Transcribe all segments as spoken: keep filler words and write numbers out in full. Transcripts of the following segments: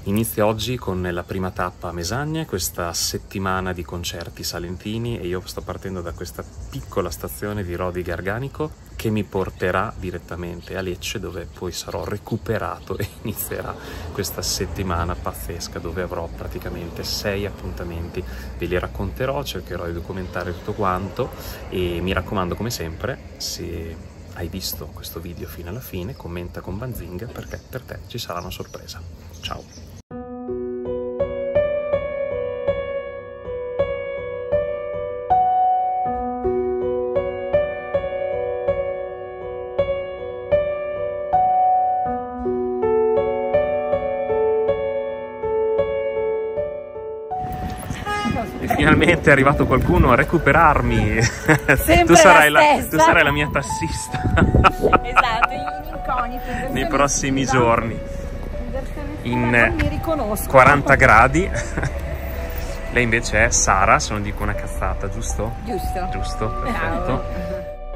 Inizia oggi con la prima tappa a Mesagne, questa settimana di concerti salentini, e io sto partendo da questa piccola stazione di Rodi Garganico che mi porterà direttamente a Lecce, dove poi sarò recuperato e inizierà questa settimana pazzesca dove avrò praticamente sei appuntamenti. Ve li racconterò, cercherò di documentare tutto quanto e mi raccomando, come sempre, se hai visto questo video fino alla fine, commenta con Banzinga, perché per te ci sarà una sorpresa. Ciao! E finalmente è arrivato qualcuno a recuperarmi. tu, sarai la, la, tu sarai la mia tassista. Esatto, in incognito. Nei prossimi giorni. In non mi riconosco. quaranta gradi. Lei invece è Sara, se non dico una cazzata, giusto? Giusto. Giusto, perfetto. Ciao.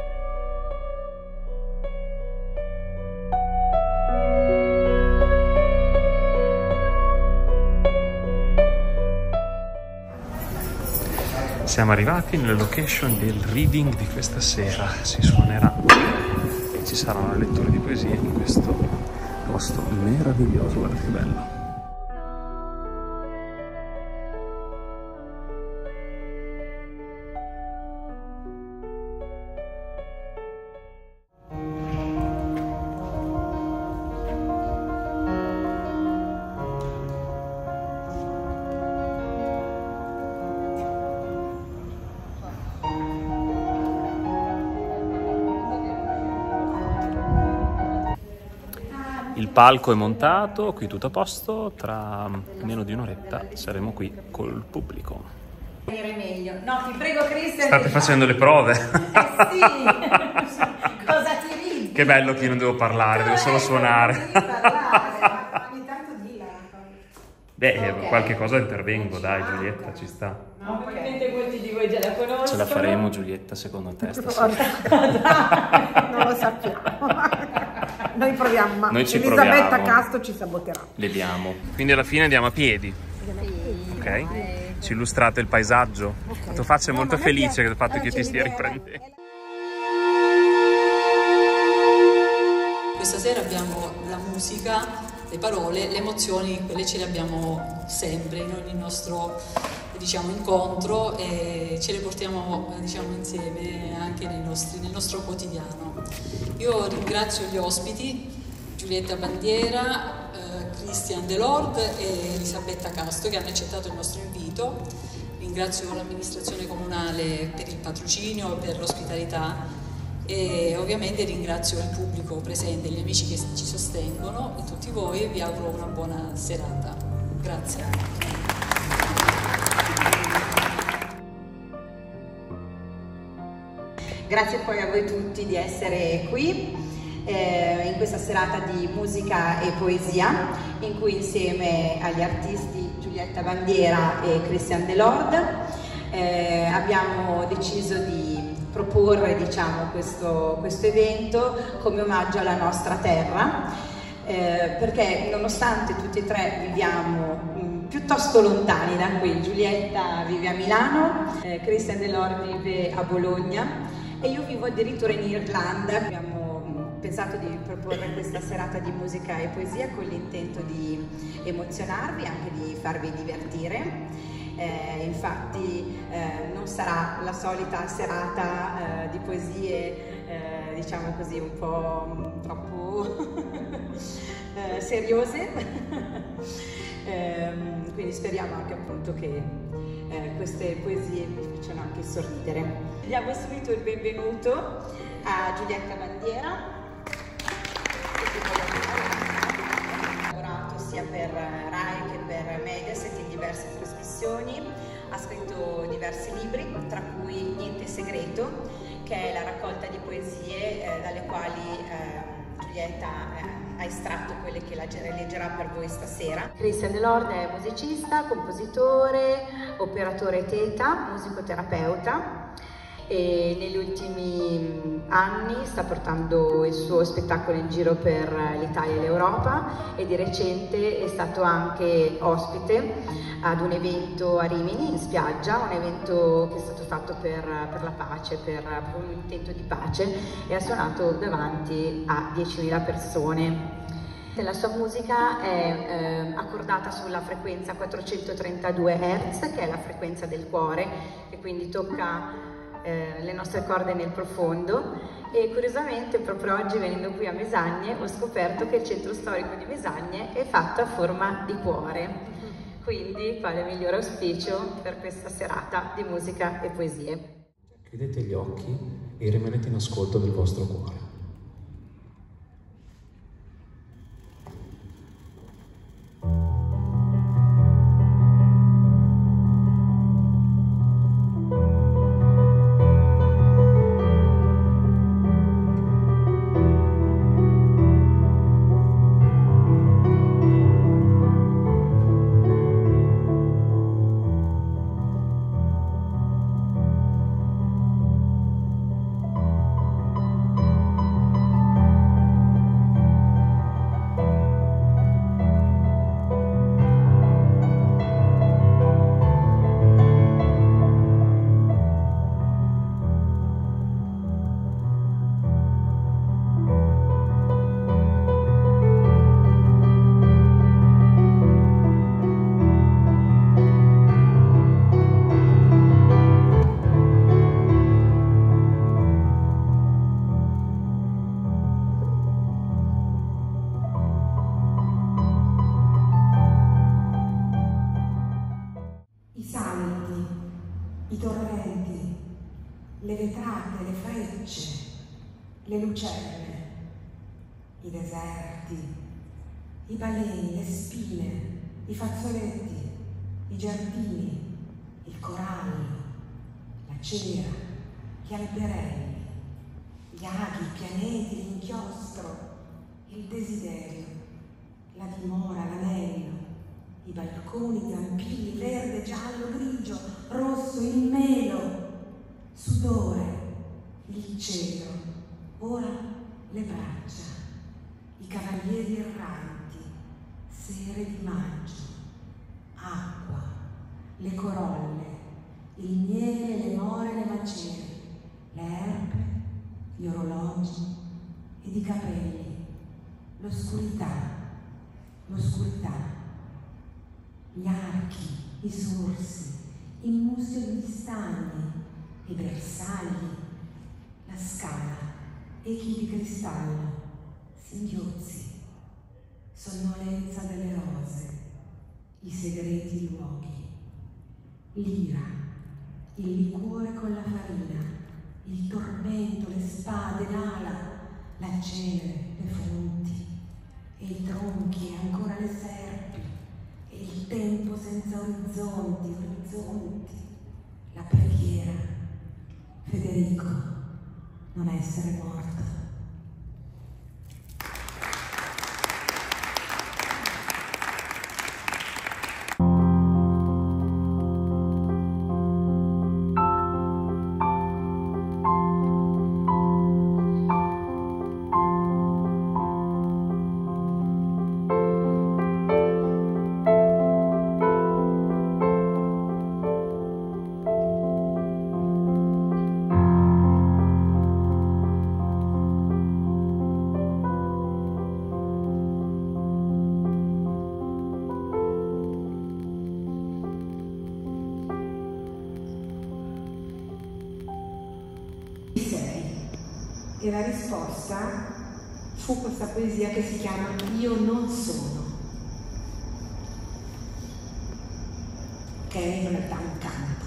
Siamo arrivati nella location del reading di questa sera. Si suonerà e ci saranno le letture di poesie in questo posto meraviglioso. Guarda che bello. Il palco è montato, qui tutto a posto, tra meno di un'oretta saremo qui col pubblico. Meglio. No, ti prego, Cristian. State facendo le prove? Eh sì. Cosa ti ridi? Che bello che io non devo parlare, devo solo suonare. Non devi parlare, ogni tanto dilla. Beh, Okay. qualche cosa intervengo, dai Giulietta, ci sta. No, perché molti di voi già la conoscono. Ce la faremo Giulietta secondo te stasera? Non lo sappiamo. Noi proviamo, ma Noi ci Elisabetta proviamo. Casto ci saboterà. Vediamo. Quindi alla fine andiamo a piedi. Ok? Ci illustrate il paesaggio? Okay. La tua faccia è molto no, felice del fatto che io ti stia riprendendo. Questa sera abbiamo la musica, le parole, le emozioni, quelle ce le abbiamo sempre in ogni nostro, diciamo, incontro e ce le portiamo, diciamo, insieme anche nei nostri, nel nostro quotidiano. Io ringrazio gli ospiti, Giulietta Bandiera, eh, Christian Delord e Elisabetta Casto, che hanno accettato il nostro invito. Ringrazio l'amministrazione comunale per il patrocinio e per l'ospitalità e ovviamente ringrazio il pubblico presente, gli amici che ci sostengono e tutti voi, e vi auguro una buona serata. Grazie. Grazie poi a voi tutti di essere qui eh, in questa serata di musica e poesia in cui insieme agli artisti Giulietta Bandiera e Christian Delord eh, abbiamo deciso di proporre, diciamo, questo, questo evento come omaggio alla nostra terra eh, perché nonostante tutti e tre viviamo mh, piuttosto lontani da qui, Giulietta vive a Milano, eh, Christian Delord vive a Bologna e io vivo addirittura in Irlanda. Abbiamo pensato di proporre questa serata di musica e poesia con l'intento di emozionarvi, anche di farvi divertire. Eh, infatti eh, non sarà la solita serata eh, di poesie, eh, diciamo così, un po' mh, troppo eh, seriose. eh, quindi speriamo anche appunto che eh, queste poesie vi facciano anche sorridere. Diamo subito il benvenuto a Giulietta Bandiera, ha lavorato sia per Rai che per Mediaset in diverse trasmissioni, ha scritto diversi libri, tra cui Niente segreto, che è la raccolta di poesie eh, dalle quali eh, Giulietta eh, ha estratto quelle che leggerà per voi stasera. Christian Delord è musicista, compositore, operatore teta, musicoterapeuta e negli ultimi anni sta portando il suo spettacolo in giro per l'Italia e l'Europa, e di recente è stato anche ospite ad un evento a Rimini in spiaggia, un evento che è stato fatto per, per la pace, per, per un intento di pace, e ha suonato davanti a diecimila persone. La sua musica è eh, accordata sulla frequenza quattrocentotrentadue hertz, che è la frequenza del cuore, e quindi tocca eh, le nostre corde nel profondo. E curiosamente proprio oggi, venendo qui a Mesagne, ho scoperto che il centro storico di Mesagne è fatto a forma di cuore. Quindi quale migliore auspicio per questa serata di musica e poesie. Chiudete gli occhi e rimanete in ascolto del vostro cuore. I torrenti, le vetrate, le frecce, le lucerne, i deserti, i baleni, le spine, i fazzoletti, i giardini, il corallo, la cera, gli alberelli, gli aghi, i pianeti, l'inchiostro, il desiderio, la dimora, l'anello, i balconi, i zampilli, verde, giallo, grigio, rosso, il melo, sudore, il cielo, ora le braccia, i cavalieri erranti, sere di maggio, acqua, le corolle, il miele, le more, le macerie, le erbe, gli orologi ed i capelli, l'oscurità, l'oscurità, gli archi, i sorsi, il musio degli stagni, i bersagli, la scala, echi di cristallo, singhiozzi, sonnolenza delle rose, i segreti luoghi, l'ira, il liquore con la farina, il tormento, le spade, l'ala, la cenere, le fonti, e i tronchi, e ancora le serpi, e il tempo senza orizzonti, orizzonti, la preghiera, Federico, non essere morto. E la risposta fu questa poesia che si chiama Io non sono, che è in realtà un canto.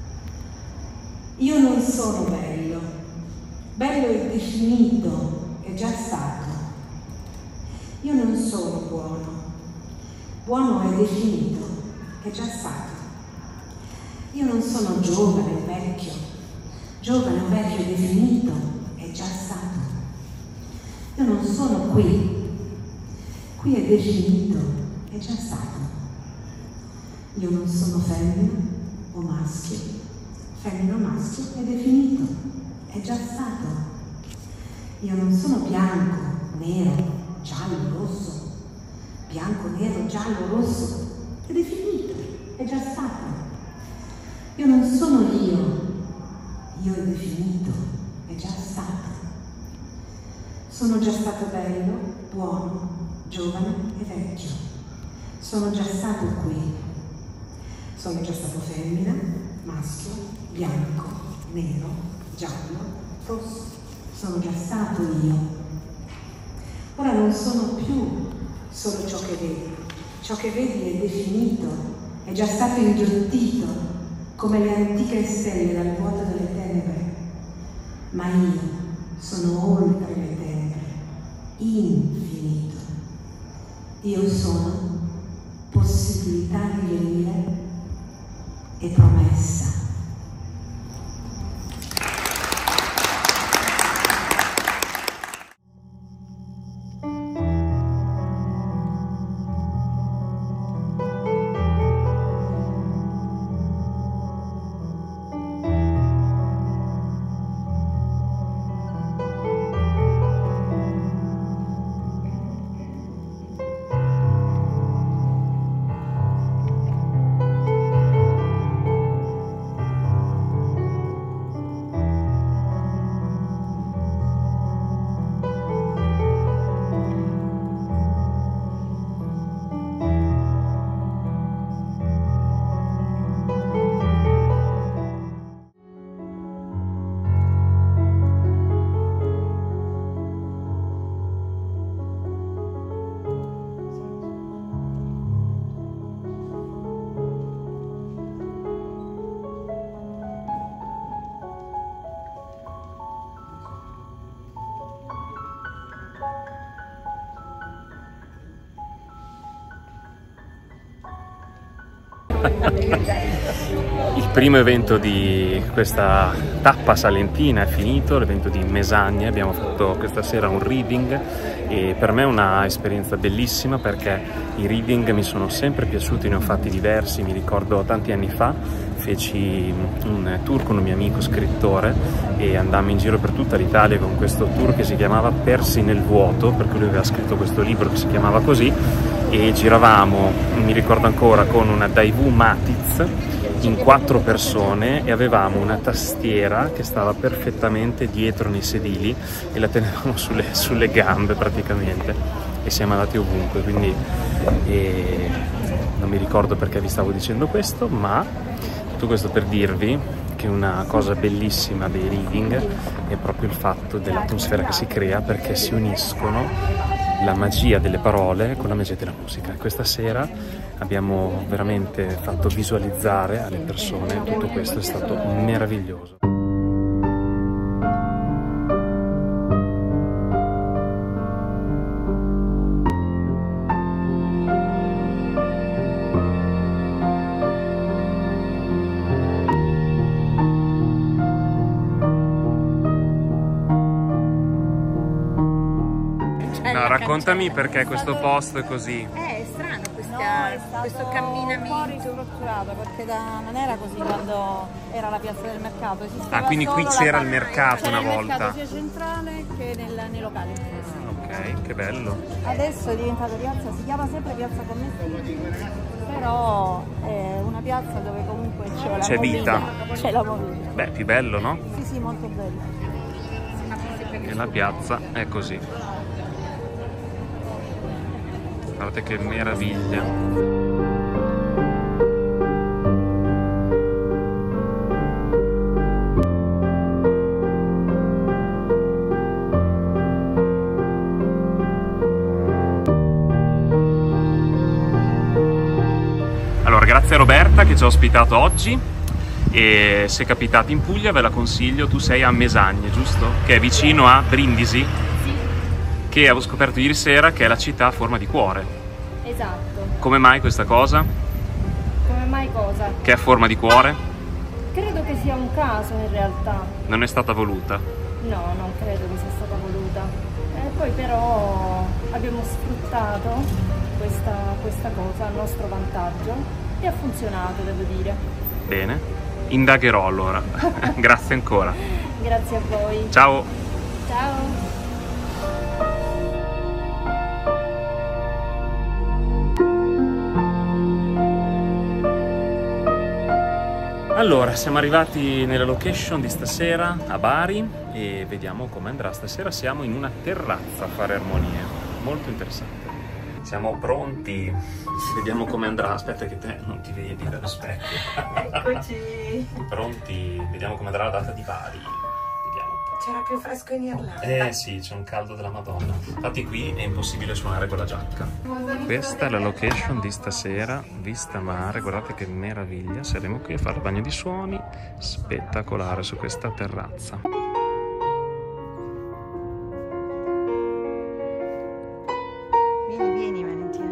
Io non sono bello, bello è definito, è già stato. Io non sono buono, buono è definito, è già stato. Io non sono giovane o vecchio, giovane o vecchio è definito, è già stato. Io non sono qui, qui è definito, è già stato. Io non sono femmina o maschio, femmina o maschio è definito, è già stato. Io non sono bianco, nero, giallo, rosso. Bianco, nero, giallo, rosso, è definito, è già stato. Io non sono io, io è definito, è già stato. Sono già stato bello, buono, giovane e vecchio. Sono già stato qui. Sono già stato femmina, maschio, bianco, nero, giallo, rosso. Sono già stato io. Ora non sono più solo ciò che vedi. Ciò che vedi è definito, è già stato inghiottito, come le antiche stelle dal vuoto delle tenebre. Ma io sono oltre le tenebre, infinito. Io sono possibilità di venire e promessa. Il primo evento di questa tappa salentina è finito, l'evento di Mesagne. Abbiamo fatto questa sera un reading e per me è una esperienza bellissima perché i reading mi sono sempre piaciuti, ne ho fatti diversi. Mi ricordo tanti anni fa feci un tour con un mio amico scrittore e andammo in giro per tutta l'Italia con questo tour che si chiamava Persi nel vuoto, perché lui aveva scritto questo libro che si chiamava così, e giravamo, mi ricordo ancora, con una Daewoo Matiz in quattro persone e avevamo una tastiera che stava perfettamente dietro nei sedili e la tenevamo sulle, sulle gambe praticamente, e siamo andati ovunque. Quindi e, non mi ricordo perché vi stavo dicendo questo, ma tutto questo per dirvi che una cosa bellissima dei reading è proprio il fatto dell'atmosfera che si crea, perché si uniscono la magia delle parole con la magia della musica. E questa sera abbiamo veramente fatto visualizzare alle persone tutto questo, è stato meraviglioso. No, raccontami perché questo posto è così. Eh, è strano questa, No, è stato questo camminamento. un po' ristrutturato perché da, non era così quando era la piazza del mercato. Ah, quindi qui c'era il mercato una volta. C'era il mercato sia centrale che nel, nei locali. Ok, che bello. Adesso è diventata piazza, si chiama sempre piazza Commestibili, però è una piazza dove comunque c'è la C'è vita. C'è la movida. Beh, più bello, no? Sì, sì, molto bello. E la piazza è così. Guardate che meraviglia. Allora, grazie a Roberta che ci ha ospitato oggi, e se capitate in Puglia ve la consiglio. Tu sei a Mesagne, giusto? Che è vicino a Brindisi? Che avevo scoperto ieri sera che è la città a forma di cuore. Esatto. Come mai questa cosa? Come mai cosa? Che è a forma di cuore? Credo che sia un caso in realtà. Non è stata voluta? No, non credo che sia stata voluta. E poi però abbiamo sfruttato questa, questa cosa a nostro vantaggio e ha funzionato, devo dire. Bene. Indagherò allora. Grazie ancora. Grazie a voi. Ciao. Ciao. Allora, siamo arrivati nella location di stasera a Bari e vediamo come andrà. Stasera siamo in una terrazza a fare armonie, molto interessante. Siamo pronti, vediamo come andrà. Aspetta che te non ti vedi dallo specchio. Eccoci. Pronti, vediamo come andrà la data di Bari. Vediamo. C'era più fresco in Irlanda. Eh sì, c'è un caldo della Madonna. Infatti qui è impossibile suonare con la giacca. Questa è la location di stasera, vista mare, guardate che meraviglia. Saremo qui a fare il bagno di suoni, spettacolare su questa terrazza. Vieni, vieni Valentina.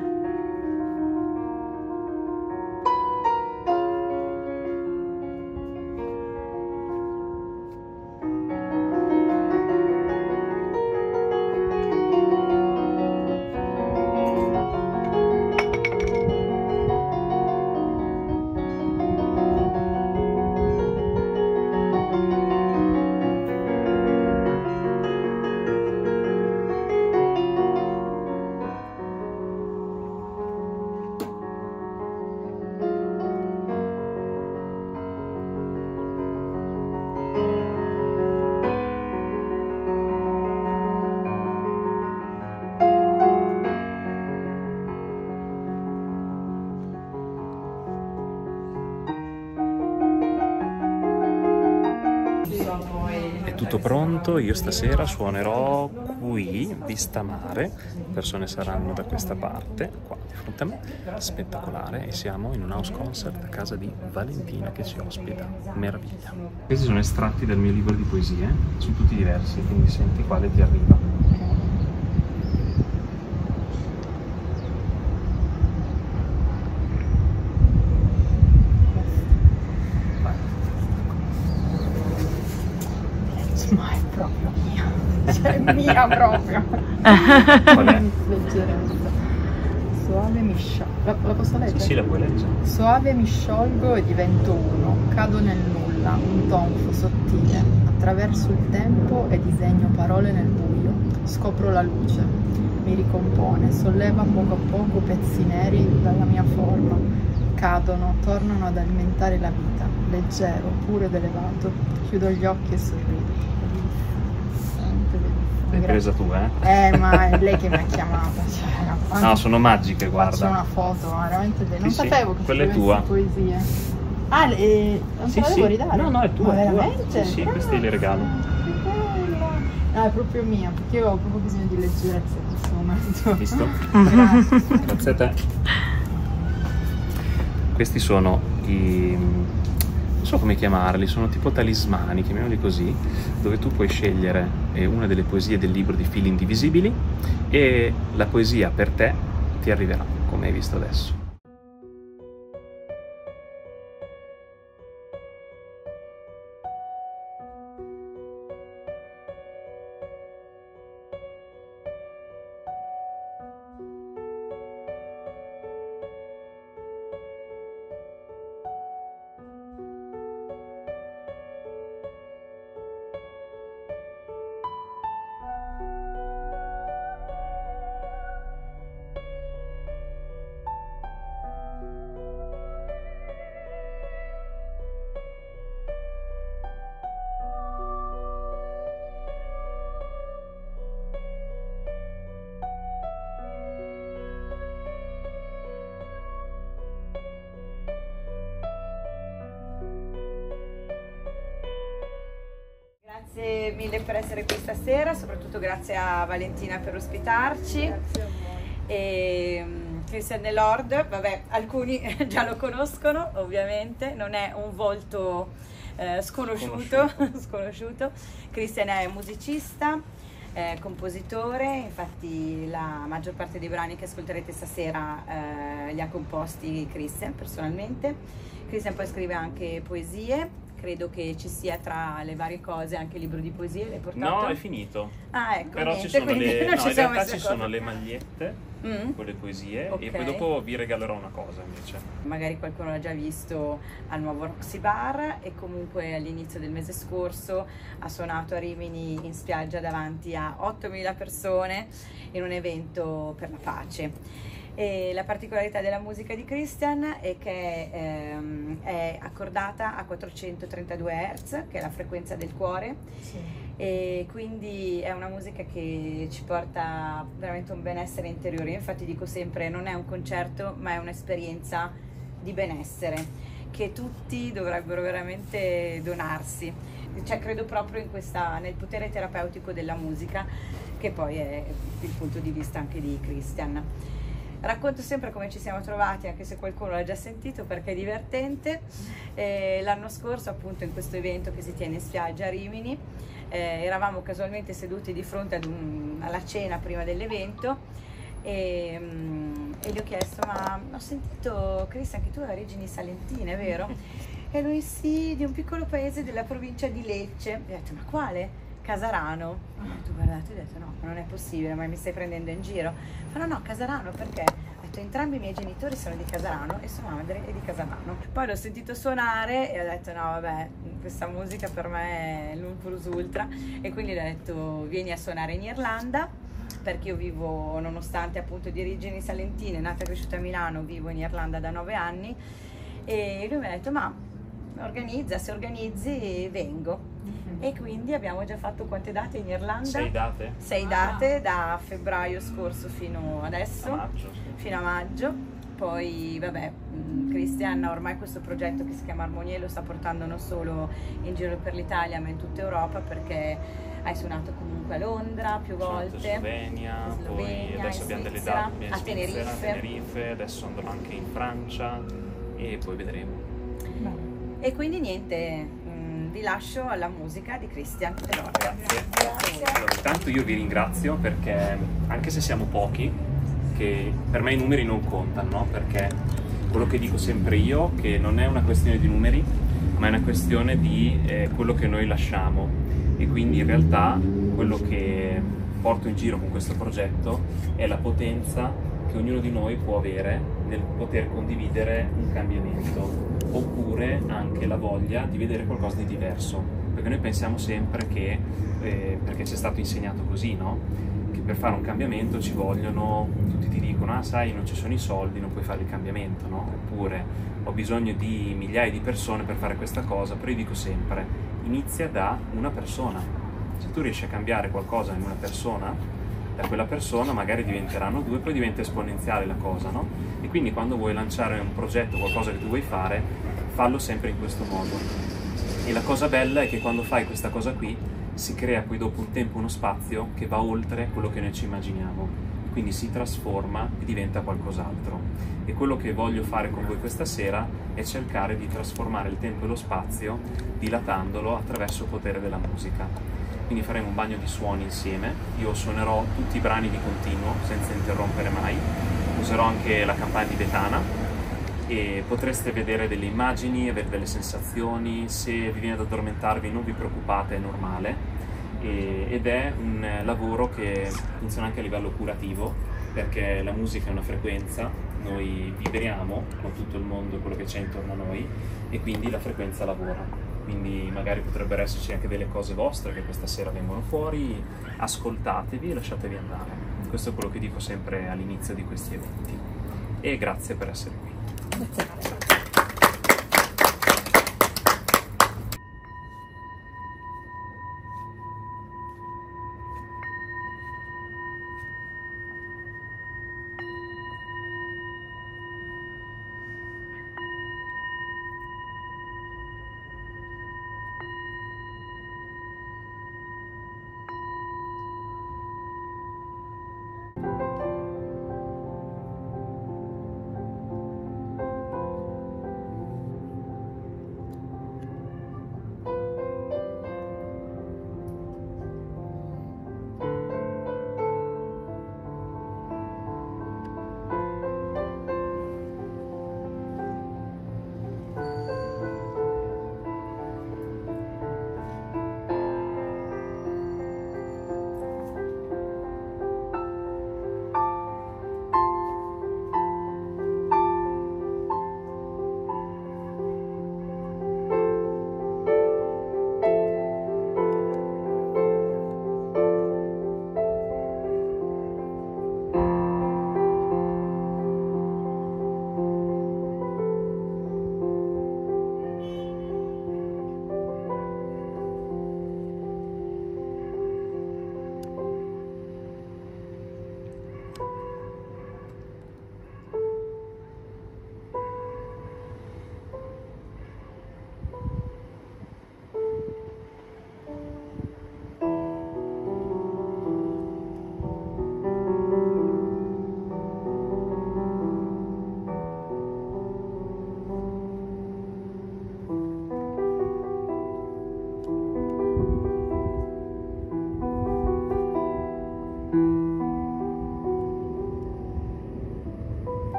È tutto pronto, io stasera suonerò qui, vista mare, le persone saranno da questa parte, qua di fronte a me, spettacolare, e siamo in un house concert a casa di Valentina che ci ospita, meraviglia. Questi sono estratti dal mio libro di poesie, sono tutti diversi, quindi senti quale ti arriva. Ma è proprio mia, cioè è mia proprio. Qual è? Leggerezza. Soave mi sciolgo. La, la posso leggere? Sì, sì, la puoi leggere. Soave mi sciolgo e divento uno, cado nel nulla, un tonfo sottile. Attraverso il tempo e disegno parole nel buio. Scopro la luce, mi ricompone, solleva poco a poco pezzi neri dalla mia forma. Cadono, tornano ad alimentare la vita, leggero, puro ed elevato. Chiudo gli occhi e sorrido. L'hai presa tu, eh? Eh, ma è lei che mi ha chiamata. Cioè, no, sono magiche, guarda. Faccio una foto, ma veramente belle. Non sì, sapevo sì, che quella è tua. Poesie. Ah, le, non sì, te la sì. devo ridare? No, no, è tua. Ma è tua. veramente? Sì, sì, queste le regalo. Che bella. No, è proprio mia, perché io ho proprio bisogno di leggerezza in questo momento. Visto? Grazie. Grazie a te. Questi sono i... non so come chiamarli, sono tipo talismani, chiamiamoli così, dove tu puoi scegliere una delle poesie del libro di Fili Indivisibili e la poesia per te ti arriverà, come hai visto adesso. Grazie mille per essere qui stasera, soprattutto grazie a Valentina per ospitarci. Grazie a voi. E Christian Delord, vabbè, alcuni già lo conoscono ovviamente, non è un volto eh, sconosciuto, sconosciuto. sconosciuto. Christian è musicista, eh, compositore, infatti la maggior parte dei brani che ascolterete stasera eh, li ha composti Christian personalmente. Christian poi scrive anche poesie. Credo che ci sia tra le varie cose anche il libro di poesie, l'hai portato? No, è finito. Ah, ecco, Però niente, ci sono quindi le, non no, ci in siamo realtà messi ci d'accordo. sono le magliette mm. con le poesie, okay. e poi dopo vi regalerò una cosa invece. Magari qualcuno l'ha già visto al nuovo Roxy Bar, e comunque all'inizio del mese scorso ha suonato a Rimini in spiaggia davanti a ottomila persone in un evento per la pace. E la particolarità della musica di Christian è che ehm, è accordata a quattrocentotrentadue hertz, che è la frequenza del cuore, sì. E quindi è una musica che ci porta veramente un benessere interiore. Io infatti dico sempre, non è un concerto ma è un'esperienza di benessere che tutti dovrebbero veramente donarsi. Cioè, credo proprio in questa, nel potere terapeutico della musica, che poi è il punto di vista anche di Christian. Racconto sempre come ci siamo trovati, anche se qualcuno l'ha già sentito, perché è divertente. Eh, l'anno scorso, appunto, in questo evento che si tiene in spiaggia a Rimini, eh, eravamo casualmente seduti di fronte ad un, alla cena prima dell'evento, e, um, e gli ho chiesto: ma ho sentito, Cristian, che tu origini salentine, vero? E lui: sì, di un piccolo paese della provincia di Lecce. E ho detto: ma quale? Casarano. Ho detto: guardate, ho detto: no, non è possibile, ma mi stai prendendo in giro? Fa: no, no, Casarano, perché? Ho detto: entrambi i miei genitori sono di Casarano e sua madre è di Casarano. Poi l'ho sentito suonare e ho detto: no, vabbè, questa musica per me è l'un plus ultra, e quindi gli ho detto: vieni a suonare in Irlanda, perché io vivo, nonostante appunto di origini salentine, nata e cresciuta a Milano, vivo in Irlanda da nove anni. E lui mi ha detto: ma organizza, se organizzi vengo. E quindi abbiamo già fatto quante date in Irlanda? Sei date? Sei date, da febbraio scorso fino adesso, a maggio, sì. fino a maggio. Poi vabbè, Christian ormai questo progetto che si chiama Armonie lo sta portando non solo in giro per l'Italia ma in tutta Europa, perché hai suonato comunque a Londra più volte, Slovenia, Slovenia, poi adesso abbiamo delle Svizzera, date in a Svizzera, Tenerife. a Tenerife, adesso andrò anche in Francia e poi vedremo. E quindi niente, vi lascio alla musica di Christian. Grazie. Grazie. Allora, intanto io vi ringrazio, perché anche se siamo pochi, che per me i numeri non contano, no? Perché quello che dico sempre io, che non è una questione di numeri, ma è una questione di eh, quello che noi lasciamo, e quindi in realtà quello che porto in giro con questo progetto è la potenza che ognuno di noi può avere nel poter condividere un cambiamento, oppure anche la voglia di vedere qualcosa di diverso, perché noi pensiamo sempre che, eh, perché ci è stato insegnato così, no? Che per fare un cambiamento ci vogliono, tutti ti dicono: ah, sai, non ci sono i soldi, non puoi fare il cambiamento, no? Oppure ho bisogno di migliaia di persone per fare questa cosa. Però io dico sempre: inizia da una persona. Se tu riesci a cambiare qualcosa in una persona, da quella persona magari diventeranno due, poi diventa esponenziale la cosa, no? E quindi quando vuoi lanciare un progetto, qualcosa che tu vuoi fare, fallo sempre in questo modo. E la cosa bella è che quando fai questa cosa qui si crea poi dopo un tempo, uno spazio che va oltre quello che noi ci immaginiamo, quindi si trasforma e diventa qualcos'altro. E quello che voglio fare con voi questa sera è cercare di trasformare il tempo e lo spazio dilatandolo attraverso il potere della musica. Quindi faremo un bagno di suoni insieme, io suonerò tutti i brani di continuo senza interrompere mai, userò anche la campana tibetana e potreste vedere delle immagini, avere delle sensazioni. Se vi viene ad addormentarvi non vi preoccupate, è normale, e, ed è un lavoro che funziona anche a livello curativo, perché la musica è una frequenza, noi vibriamo con tutto il mondo, quello che c'è intorno a noi, e quindi la frequenza lavora. Quindi magari potrebbero esserci anche delle cose vostre che questa sera vengono fuori, ascoltatevi e lasciatevi andare. Questo è quello che dico sempre all'inizio di questi eventi. E grazie per essere qui. Grazie.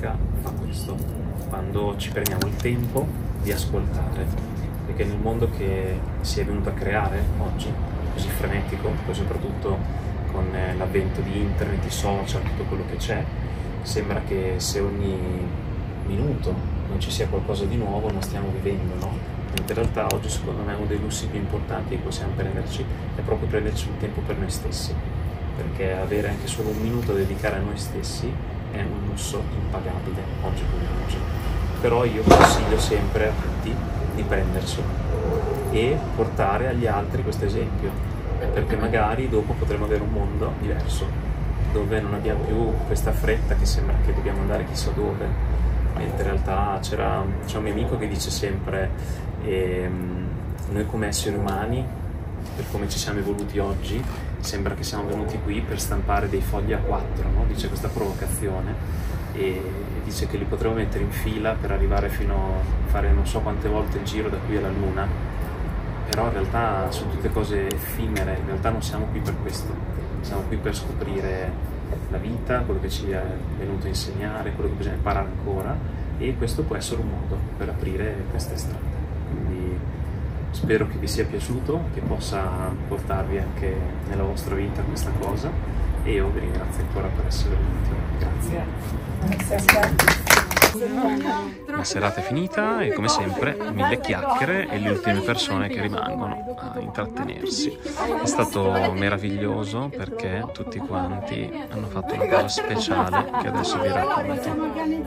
musica fa questo, quando ci prendiamo il tempo di ascoltare, perché nel mondo che si è venuto a creare oggi, così frenetico, poi soprattutto con l'avvento di internet, i social, tutto quello che c'è, sembra che se ogni minuto non ci sia qualcosa di nuovo non stiamo vivendo, no? In realtà oggi secondo me uno dei lussi più importanti che possiamo prenderci è proprio prenderci il tempo per noi stessi, perché avere anche solo un minuto da dedicare a noi stessi è un lusso impagabile oggi come oggi. Però io consiglio sempre a tutti di prenderselo e portare agli altri questo esempio, perché magari dopo potremo avere un mondo diverso, dove non abbiamo più questa fretta che sembra che dobbiamo andare chissà dove, mentre in realtà c'era c'è un mio amico che dice sempre ehm, noi come esseri umani, per come ci siamo evoluti oggi, sembra che siamo venuti qui per stampare dei fogli A quattro, no? Dice questa provocazione, e dice che li potremo mettere in fila per arrivare fino a fare non so quante volte il giro da qui alla Luna, però in realtà sono tutte cose effimere, in realtà non siamo qui per questo, siamo qui per scoprire la vita, quello che ci è venuto a insegnare, quello che bisogna imparare ancora, e questo può essere un modo per aprire queste strade. Quindi spero che vi sia piaciuto, che possa portarvi anche nella vostra vita questa cosa, e io vi ringrazio ancora per essere venuti. Grazie. La serata è finita e come sempre mille chiacchiere e le ultime persone che rimangono a intrattenersi. È stato meraviglioso perché tutti quanti hanno fatto una cosa speciale che adesso vi racconto.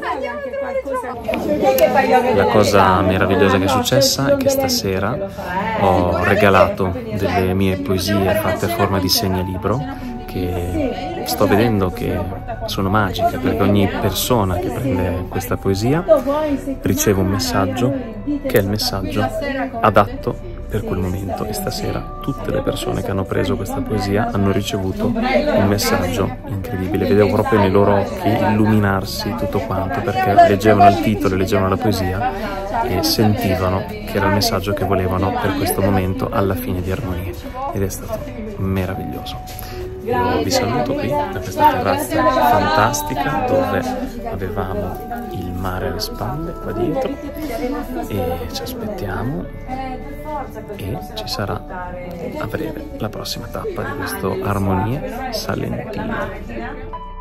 La cosa meravigliosa che è successa è che stasera ho regalato delle mie poesie fatte a forma di segnalibro, che sto vedendo che sono magiche, perché ogni persona che prende questa poesia riceve un messaggio che è il messaggio adatto per quel momento, e stasera tutte le persone che hanno preso questa poesia hanno ricevuto un messaggio incredibile. Vedevo proprio nei loro occhi illuminarsi tutto quanto, perché leggevano il titolo, leggevano la poesia e sentivano che era il messaggio che volevano per questo momento alla fine di Armonie, ed è stato meraviglioso. Io vi saluto qui da questa terrazza fantastica dove avevamo il mare alle spalle qua dietro, e ci aspettiamo, e ci sarà a breve la prossima tappa di questo Armonie Salentine.